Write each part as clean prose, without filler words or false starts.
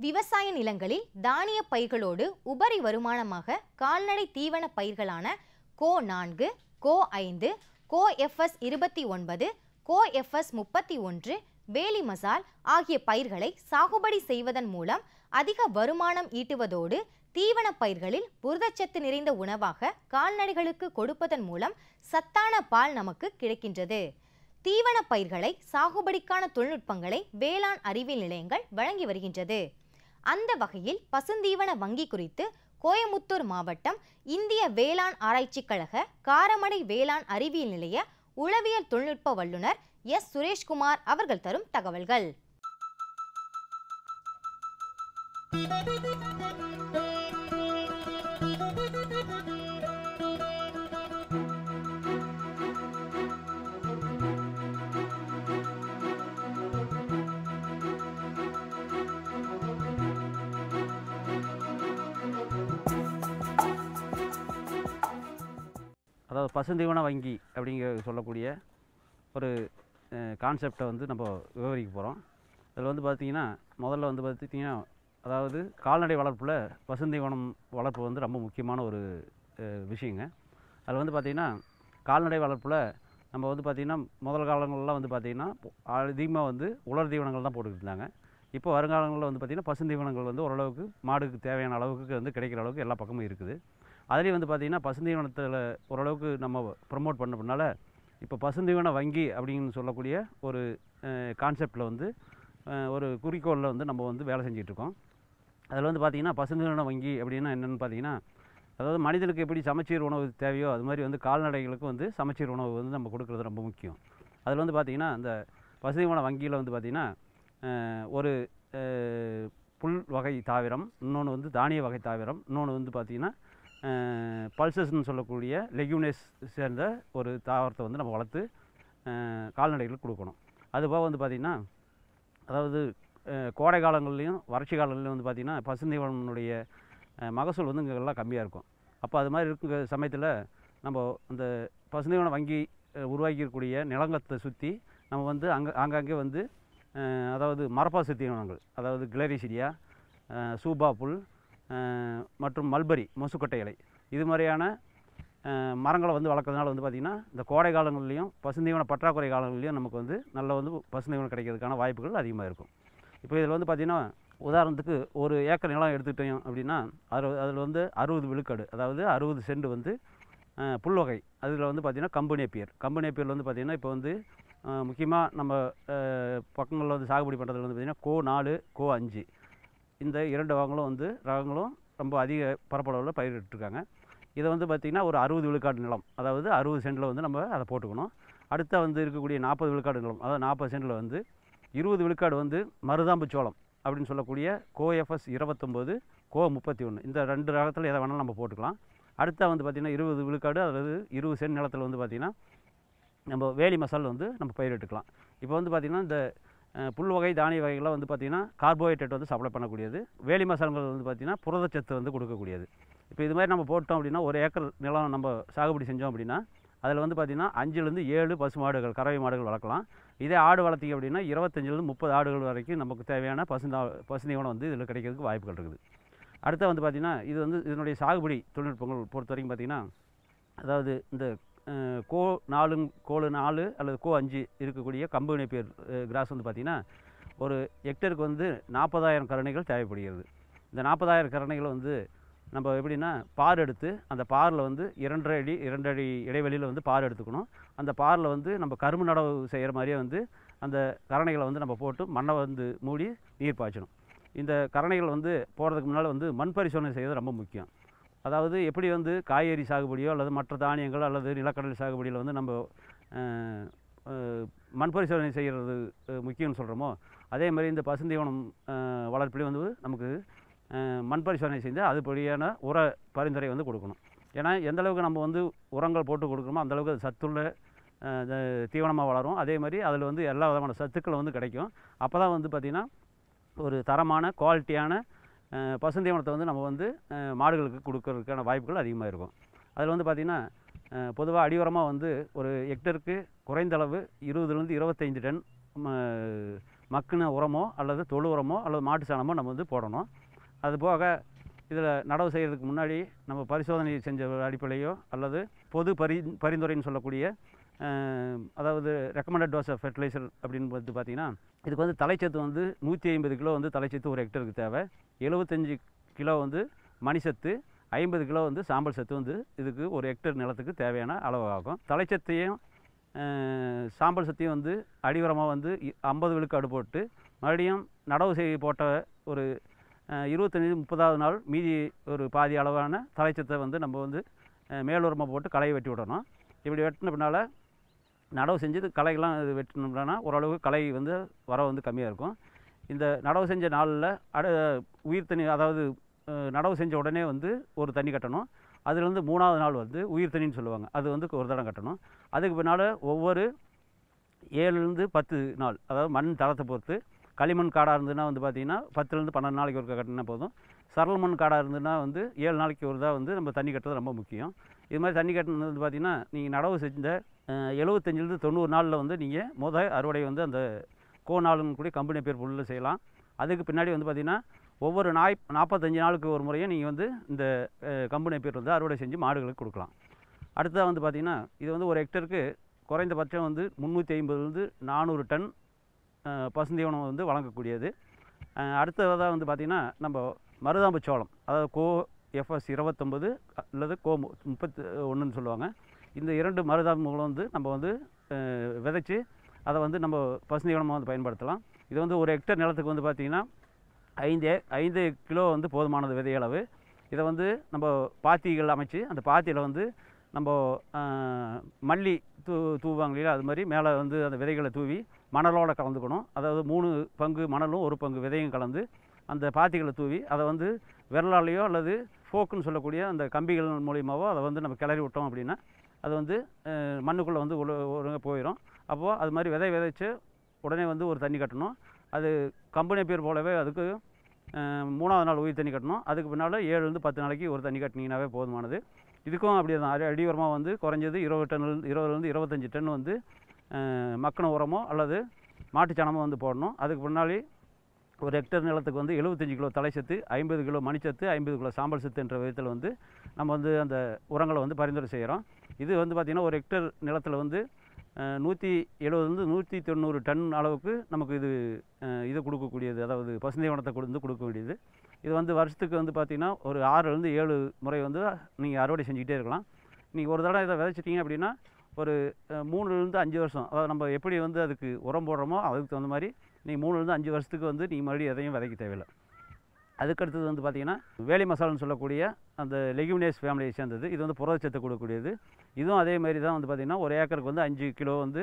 விவசாய நிலங்களில் தானிய பயிர்களோடு உபரி வருமானமாக கால்நடை தீவன பயிர்களான கோ 4, கோ 5, கோ FS 29, கோ FS 31, வேலி மசால் ஆகிய பயிர்களை சாகுபடி செய்வதன் மூலம் அதிக வருமானம் ஈட்டுவதோடு தீவன பயிர்களில் புரதச்சத்து நிறைந்த உணவாக கால்நடைகளுக்கு கொடுப்பதன் மூலம் சத்தான பால் நமக்கு கிடைக்கின்றது. தீவன பயிர்களை சாகுபடிக்கான தொழில்நுட்பங்களை வேளாண் அறிவியல் நிலையங்கள் வழங்கி வருகின்றது. அந்த வகையில் பசுந்தீவன வங்கி குறித்து கோயமுத்தூர் மாவட்டம் இந்திய வேளாண் ஆராய்ச்சிக் கழக காரமடை வேளாண் அறிவியல் நிலைய உளவியல் தொழில்நுட்ப வல்லுநர் எஸ். சுரேஷ்குமார் அவர்கள் தரும் தகவல்கள். அதாவது பசுந்தீவன வங்கி அப்படிங்கிற சொல்லக்கூடிய ஒரு கான்செப்டை வந்து நம்ம விவரிக்க போகிறோம். இதில் வந்து பார்த்திங்கன்னா முதல்ல வந்து பார்த்திங்கன்னா அதாவது கால்நடை வளர்ப்பில் பசுந்தீவனம் வளர்ப்பு வந்து ரொம்ப முக்கியமான ஒரு விஷயங்க. அதில் வந்து பார்த்திங்கன்னா கால்நடை வளர்ப்பில் நம்ம வந்து பார்த்திங்கன்னா முதல் காலங்கள்லாம் வந்து பார்த்திங்கன்னா அதிகமாக வந்து உலர் தீவனங்கள் தான் போட்டுக்கிட்டு இருந்தாங்க. இப்போ வருங்காலங்களில் வந்து பார்த்திங்கன்னா பசுந்தீவனங்கள் வந்து ஓரளவுக்கு மாடுக்கு தேவையான அளவுக்கு வந்து கிடைக்கிற அளவுக்கு எல்லா பக்கமும் இருக்குது. அதுலேயும் வந்து பார்த்திங்கன்னா பசுந்தீவனத்தில் ஓரளவுக்கு நம்ம ப்ரமோட் பண்ணனால இப்போ பசுந்தீவன வங்கி அப்படின்னு சொல்லக்கூடிய ஒரு கான்செப்டில் வந்து ஒரு குறிக்கோளில் வந்து நம்ம வந்து வேலை செஞ்சிட்ருக்கோம். அதில் வந்து பார்த்திங்கன்னா பசுந்தீவன வங்கி அப்படின்னா என்னென்னு பார்த்திங்கன்னா அதாவது மனிதனுக்கு எப்படி சமச்சீர் உணவு தேவையோ அது மாதிரி வந்து கால்நடைகளுக்கும் வந்து சமச்சீர் உணவு வந்து நம்ம கொடுக்குறது ரொம்ப முக்கியம். அதில் வந்து பார்த்திங்கன்னா இந்த பசுந்தீவன வங்கியில் வந்து பார்த்திங்கன்னா ஒரு புல் வகை தாவரம், இன்னொன்று வந்து தானிய வகை தாவரம், இன்னொன்று வந்து பார்த்திங்கன்னா பல்சஸ்ன்னு சொல்லக்கூடிய லெக்யூனேஸ் சேர்ந்த ஒரு தாவரத்தை வந்து நம்ம வளர்த்து கால்நடைகளுக்கு கொடுக்கணும். அதுபோக வந்து பார்த்திங்கன்னா அதாவது கோடை காலங்கள்லேயும் வறட்சி காலங்கள்லையும் வந்து பார்த்திங்கன்னா பசுந்தீவனுடைய மகசூல் வந்து இங்கே எல்லாம் கம்மியாக இருக்கும். அப்போ அது மாதிரி இருக்கிற சமயத்தில் நம்ம அந்த பசுந்தீவன வங்கி உருவாக்கியிருக்கக்கூடிய நிலங்கத்தை சுற்றி நம்ம வந்து ஆங்காங்கே வந்து அதாவது மரப்பாசு தீவனங்கள், அதாவது கிளரிசிடியா, சூபா புல் மற்றும் மல்பரி மொசுக்கொட்டை இலை இது மாதிரியான மரங்களை வந்து வளர்க்குறதுனால வந்து பார்த்திங்கன்னா இந்த கோடை காலங்கள்லேயும் பசுந்தீவன பற்றாக்குறை காலங்கள்லேயும் நமக்கு வந்து நல்ல வந்து பசுந்தீவனம் கிடைக்கிறதுக்கான வாய்ப்புகள் அதிகமாக இருக்கும். இப்போ இதில் வந்து பார்த்திங்கன்னா உதாரணத்துக்கு ஒரு ஏக்கர் நிலம் எடுத்துக்கிட்டோம் அப்படின்னா அதில் வந்து 60 விழுக்காடு, அதாவது 60 சென்ட் வந்து புல் வகை. அதில் வந்து பார்த்திங்கன்னா கம்பு நேப்பியர் வந்து பார்த்திங்கன்னா இப்போ வந்து முக்கியமாக நம்ம பக்கங்களில் வந்து சாகுபடி பண்ணுறதுல வந்து பார்த்திங்கன்னா கோ 4, கோ 5 இந்த 2 ரகங்களும் ரொம்ப அதிக பரப்பளவில் பயிரிட்டுருக்காங்க. இதை வந்து பார்த்திங்கன்னா ஒரு 60 விழுக்காடு நிலம், அதாவது 60 சென்டில் வந்து நம்ம அதை போட்டுக்கணும். அடுத்த வந்து இருக்கக்கூடிய 40 விழுக்காடு நிலம், அதாவது 40 சென்டில் வந்து 20 விழுக்காடு வந்து மருதாம்பு சோளம் அப்படின்னு சொல்லக்கூடிய கோ FS 29, கோ 31 இந்த 2 ரகத்தில் எதை வேணாலும் நம்ம போட்டுக்கலாம். அடுத்த வந்து பார்த்திங்கன்னா 20 விழுக்காடு, அதாவது 20 சென்ட் நிலத்தில் வந்து பார்த்திங்கன்னா நம்ம வேலி மசால் வந்து நம்ம பயிரிட்டுக்கலாம். இப்போ வந்து பார்த்திங்கன்னா இந்த புல் வகை தானிய வகைகள்லாம் வந்து பார்த்திங்கன்னா கார்போஹைட்ரேட் வந்து சப்ளை பண்ணக்கூடியது, வேலி மசால்கள் வந்து பார்த்திங்கன்னா புரதச்சத்து வந்து கொடுக்கக்கூடியது. இப்போ இது மாதிரி நம்ம போட்டோம் அப்படின்னா ஒரு ஏக்கர் நிலம் நம்ம சாகுபடி செஞ்சோம் அப்படின்னா அதில் வந்து பார்த்திங்கன்னா 5லேருந்து 7 பசு மாடுகள், கறவை மாடுகள் வளர்க்கலாம். இதே ஆடு வளர்த்திங்க அப்படின்னா 25லேருந்து 30 ஆடுகள் வரைக்கும் நமக்கு தேவையான பசுந்தீவனம் வந்து இதில் கிடைக்கிறதுக்கு வாய்ப்புகள் இருக்குது. அடுத்து வந்து பார்த்திங்கன்னா இது வந்து இதனுடைய சாகுபடி தொழில்நுட்பங்கள் பொறுத்த வரைக்கும் பார்த்திங்கன்னா அதாவது இந்த கோ 4 அல்லது கோ 5 இருக்கக்கூடிய கம்பு நேப்பியர் கிராஸ் வந்து பார்த்திங்கன்னா ஒரு ஹெக்டருக்கு வந்து 40,000 கரணைகள் தேவைப்படுகிறது. இந்த 40,000 கரணைகளை வந்து நம்ம எப்படின்னா பார் எடுத்து அந்த பாரில் வந்து 2 அடி இடைவெளியில் வந்து பார் எடுத்துக்கணும். அந்த பாரில் வந்து நம்ம கரும்பு நடவு செய்கிற மாதிரியே வந்து அந்த கரணைகளை வந்து நம்ம போட்டு மண்ணை வந்து மூடி நீர் பாய்ச்சணும். இந்த கரணைகள் வந்து போகிறதுக்கு முன்னால் வந்து மண் பரிசோதனை செய்வது ரொம்ப முக்கியம். அதாவது எப்படி வந்து காய்கறி சாகுபடியோ அல்லது மற்ற தானியங்கள் அல்லது நிலக்கடலை சாகுபடியில் வந்து நம்ம மண் பரிசோதனை செய்கிறது முக்கியம்னு சொல்கிறோமோ அதே மாதிரி இந்த பசுந்தீவனம் வளர்ப்பிலையும் வந்து நமக்கு மண் பரிசோதனை செஞ்சு அதுபடியான உர பரிந்துரை வந்து கொடுக்கணும். ஏன்னா எந்தளவுக்கு நம்ம வந்து உரங்கள் போட்டு கொடுக்குறோமோ அந்தளவுக்கு அது சத்துள்ள தீவனமாக வளரும். அதே மாதிரி அதில் வந்து எல்லா விதமான சத்துக்களும் வந்து கிடைக்கும். அப்போ தான் வந்து பார்த்திங்கன்னா ஒரு தரமான குவாலிட்டியான பசுந்தீவனத்தை வந்து நம்ம வந்து மாடுகளுக்கு கொடுக்கறதுக்கான வாய்ப்புகள் அதிகமாக இருக்கும். அதில் வந்து பார்த்திங்கன்னா பொதுவாக அடியுரமாக வந்து ஒரு ஹெக்டருக்கு குறைந்தளவு 20லேருந்து 25 டன் மக்கின உரமோ அல்லது தொழு உரமோ அல்லது மாட்டு சாணமோ நம்ம வந்து போடணும். அது போக இதில் நடவு செய்கிறதுக்கு முன்னாடி நம்ம பரிசோதனை செஞ்ச அடிப்படையோ அல்லது பொது பரிந்துரைன்னு சொல்லக்கூடிய அதாவது ரெக்கமெண்டட் டோஸ் ஆஃப் ஃபெர்டிலைசர் அப்படின்னு வந்து பார்த்திங்கன்னா, இதுக்கு வந்து தலைச்சத்து வந்து 150 கிலோ வந்து தலைச்சத்து ஒரு ஹெக்டருக்கு தேவை. 75 கிலோ வந்து மணிசத்து, 50 கிலோ வந்து சாம்பல் சத்து வந்து இதுக்கு ஒரு ஹெக்டர் நிலத்துக்கு தேவையான அளவு ஆகும். தலைச்சத்தையும் சாம்பல் சத்தையும் வந்து அடிவரமாக வந்து 50 விழுக்காடு போட்டு மறுபடியும் நடவு செய்ய போட்ட ஒரு 25-30வது நாள் மீதி ஒரு பாதி அளவான தலைச்சத்தை வந்து நம்ம வந்து மேலுரமாக போட்டு களையை வெட்டி விடணும். இப்படி வெட்டின பின்னால் நடவு செஞ்சு களைகள்லாம் இது வெட்டினோம்னா ஓரளவு களை வந்து வர வந்து கம்மியாக இருக்கும். இந்த நடவு செஞ்ச நாளில் உயிர் தண்ணி, அதாவது நடவு செஞ்ச உடனே வந்து ஒரு தண்ணி கட்டணும். அதுலேருந்து 3வது நாள் வந்து உயிர் தண்ணின்னு சொல்லுவாங்க, அது வந்து ஒரு தடம் கட்டணும். அதுக்கு பின்னால் ஒவ்வொரு 7லேருந்து 10 நாள், அதாவது மண் தரத்தை பொறுத்து, களிமண் காடாக இருந்ததுன்னா வந்து பார்த்திங்கன்னா 10லேருந்து 12 நாளைக்கு ஒரு கட்டினா போதும். சரள் மண் காடாக இருந்ததுன்னா வந்து 7 நாளைக்கு ஒரு தான் வந்து நம்ம தண்ணி கட்டுறது ரொம்ப முக்கியம். இது மாதிரி தண்ணி கட்டினது வந்து பார்த்திங்கன்னா, நீங்கள் நடவு செஞ்ச 75லேருந்து 90 நாளில் வந்து நீங்கள் அறுவடை வந்து அந்த நாளுன்னு கூட கம்பெனி பேர் புல்லில் செய்யலாம். அதுக்கு பின்னாடி வந்து பார்த்திங்கன்னா ஒவ்வொரு 45 நாளுக்கு ஒரு முறையும் நீங்கள் வந்து இந்த கம்பெனி பேர் வந்து அறுவடை செஞ்சு மாடுகளுக்கு கொடுக்கலாம். அடுத்ததாக வந்து பார்த்திங்கன்னா, இது வந்து ஒரு ஹெக்டருக்கு குறைந்தபட்சம் வந்து 350லேருந்து 400 டன் பசுந்தீவனம் வந்து வழங்கக்கூடியது. அடுத்ததாக வந்து பார்த்திங்கன்னா, நம்ம மருதாம்பு சோளம், அதாவது FS 29 அல்லது 31ன்னு சொல்லுவாங்க. இந்த 2 மருதாம்புகளும் வந்து நம்ம வந்து விதைச்சி அதை வந்து நம்ம பசுந்தீவனமாக வந்து பயன்படுத்தலாம். இது வந்து ஒரு ஹெக்டர் நிலத்துக்கு வந்து பார்த்திங்கன்னா 5 கிலோ வந்து போதுமானது விதை அளவு. இதை வந்து நம்ம பாத்திகள் அமைச்சு அந்த பாத்தியில் வந்து நம்ம மல்லி தூவாங்க இல்லையா, அது மாதிரி மேலே வந்து அந்த விதைகளை தூவி மணலோடு கலந்துக்கணும். அதாவது 3 பங்கு மணலும் 1 பங்கு விதையும் கலந்து அந்த பாத்திகளை தூவி அதை வந்து விரலாலேயோ அல்லது ஃபோக்குன்னு சொல்லக்கூடிய அந்த கம்பிகள் மூலியமாவோ அதை வந்து நம்ம கிளறி விட்டோம் அப்படின்னா அது வந்து மண்ணுக்குள்ளே வந்து ஒழுங்காக போயிடும். அப்போது அது மாதிரி விதைச்சு உடனே வந்து ஒரு தண்ணி கட்டணும். அது கம்பெனி பேர் போலவே அதுக்கு 3வது நாள் உயிர் தண்ணி கட்டணும். அதுக்கு பின்னால் 7லேருந்து 10 நாளைக்கு ஒரு தண்ணி கட்டினீங்கன்னாவே போதுமானது. இதுக்கும் அப்படி தான் அடிவரமாக வந்து குறைஞ்சது 20லேருந்து 25 டன் வந்து மக்கின உரமோ அல்லது மாட்டுச்சாணமோ வந்து போடணும். அதுக்கு பின்னாடி ஒரு ஹெக்டர் நிலத்துக்கு வந்து 75 கிலோ தலைச்சத்து, 50 கிலோ மணிச்சத்து, 50 கிலோ சாம்பல் சத்து என்ற விதத்தில் வந்து நம்ம வந்து அந்த உரங்களை வந்து பரிந்துரை செய்கிறோம். இது வந்து பார்த்திங்கன்னா ஒரு ஹெக்டர் நிலத்தில் வந்து 170லேருந்து 190 டன் அளவுக்கு நமக்கு இது கொடுக்கக்கூடியது, அதாவது பசுந்தீவனத்தை கொடுக்கக்கூடியது. இது வந்து வருஷத்துக்கு வந்து பார்த்திங்கன்னா ஒரு 6லேருந்து 7 முறை வந்து நீங்கள் அறுவடை செஞ்சுக்கிட்டே இருக்கலாம். நீங்கள் ஒரு தடவை இதை விதைச்சிட்டிங்க அப்படின்னா ஒரு 3லேருந்து 5 வருஷம், அதாவது நம்ம எப்படி வந்து அதுக்கு உரம் போடுறோமோ அதுக்கு தகுந்த மாதிரி நீங்கள் 3லேருந்து 5 வருஷத்துக்கு வந்து நீங்கள் மறுபடியும் எதையும் விதைக்க தேவையில்லை. அதுக்கடுத்தது வந்து பார்த்திங்கன்னா வேலி மசாலான்னு சொல்லக்கூடிய அந்த லெகுமினேஸ் ஃபேமிலியை சேர்ந்தது. இது வந்து புரதச்சத்தை கொடுக்கக்கூடியது. இதுவும் அதே மாதிரி தான் வந்து பார்த்திங்கன்னா ஒரு ஏக்கருக்கு வந்து 5 கிலோ வந்து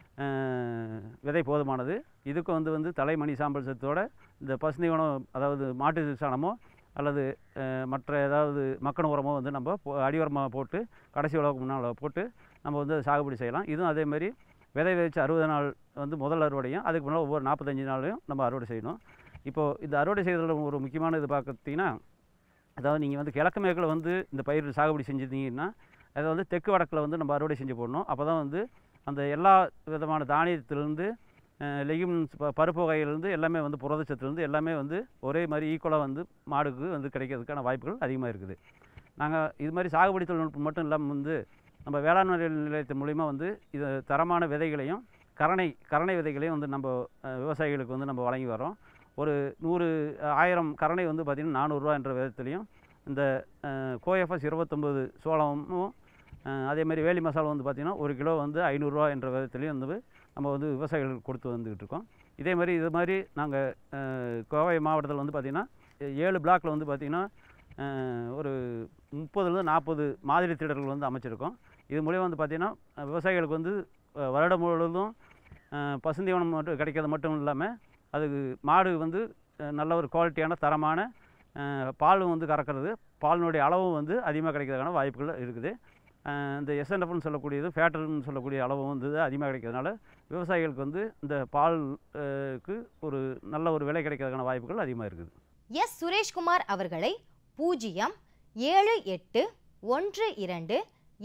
விதை போதுமானது. இதுக்கும் வந்து தலைமணி சாம்பல் சத்தோட இந்த பசுந்தீவனம், அதாவது மாட்டு சாணமோ அல்லது மற்ற ஏதாவது மக்கின உரமோ வந்து நம்ம அடிவரமாக போட்டு கடைசி உழவுக்கு முன்னால் போட்டு நம்ம வந்து சாகுபடி செய்யலாம். இதுவும் அதேமாதிரி விதைச்சு 60 நாள் வந்து முதல் அறுவடையும், அதுக்கு முன்னால் ஒவ்வொரு 45 நாளையும் நம்ம அறுவடை செய்யணும். இப்போது இந்த அறுவடை செய்வதில் ஒரு முக்கியமான இது பார்த்திங்கன்னா, அதாவது நீங்கள் வந்து கிழக்கு மேற்கில் வந்து இந்த பயிர் சாகுபடி செஞ்சுருந்தீங்கன்னா அதை வந்து தெற்கு வடக்கில் வந்து நம்ம அறுவடை செஞ்சு போடணும். அப்போ தான் வந்து அந்த எல்லா விதமான தானியத்திலேருந்து லெகும்ஸ் பருப்பு வகையிலேருந்து எல்லாமே வந்து புரதச்சத்துலேருந்து எல்லாமே வந்து ஒரே மாதிரி ஈக்குவலாக வந்து மாடுக்கு வந்து கிடைக்கிறதுக்கான வாய்ப்புகள் அதிகமாக இருக்குது. நாங்கள் இது மாதிரி சாகுபடி தொழில்நுட்பம் மட்டும் இல்லாமல் வந்து நம்ம வேளாண்மை நிலையத்தின் மூலிமா வந்து இது தரமான விதைகளையும் கரணை விதைகளையும் வந்து நம்ம விவசாயிகளுக்கு வந்து நம்ம வழங்கி வரோம். ஒரு 1000 கரணை வந்து பார்த்திங்கன்னா 400 ரூபா என்ற விதத்துலையும், இந்த FS 29 சோளமும் அதேமாதிரி வேலி மசாலா வந்து பார்த்திங்கன்னா 1 கிலோ வந்து 500 ரூபா என்ற விதத்துலையும் வந்து நம்ம வந்து விவசாயிகளுக்கு கொடுத்து வந்துக்கிட்டு இருக்கோம். இது மாதிரி நாங்கள் கோவை மாவட்டத்தில் வந்து பார்த்திங்கன்னா 7 பிளாக்கில் வந்து பார்த்திங்கன்னா ஒரு 30லேருந்து 40 மாதிரி திடல்கள் வந்து அமைச்சிருக்கோம். இது மூலியம் வந்து பார்த்திங்கன்னா விவசாயிகளுக்கு வந்து வருடம் முழுவதும் பசுந்தீவனம் மட்டும் கிடைக்கிறது மட்டும் இல்லாமல் அதுக்கு மாடு வந்து நல்ல ஒரு குவாலிட்டியான தரமான பாலும் வந்து கறக்கிறது, பாலினுடைய அளவும் வந்து அதிகமாக கிடைக்கிறதுக்கான வாய்ப்புகள் இருக்குது. இந்த SNFன்னு சொல்லக்கூடியது ஃபேட்டர்னு சொல்லக்கூடிய அளவும் வந்து அதிகமாக கிடைக்கிறதுனால விவசாயிகளுக்கு வந்து இந்த பாலுக்கு ஒரு நல்ல ஒரு விலை கிடைக்கிறதுக்கான வாய்ப்புகள் அதிகமாக இருக்குது. சுரேஷ்குமார் அவர்களை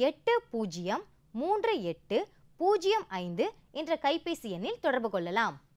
07812803805 என்ற கைபேசி எண்ணில் தொடர்பு கொள்ளலாம்.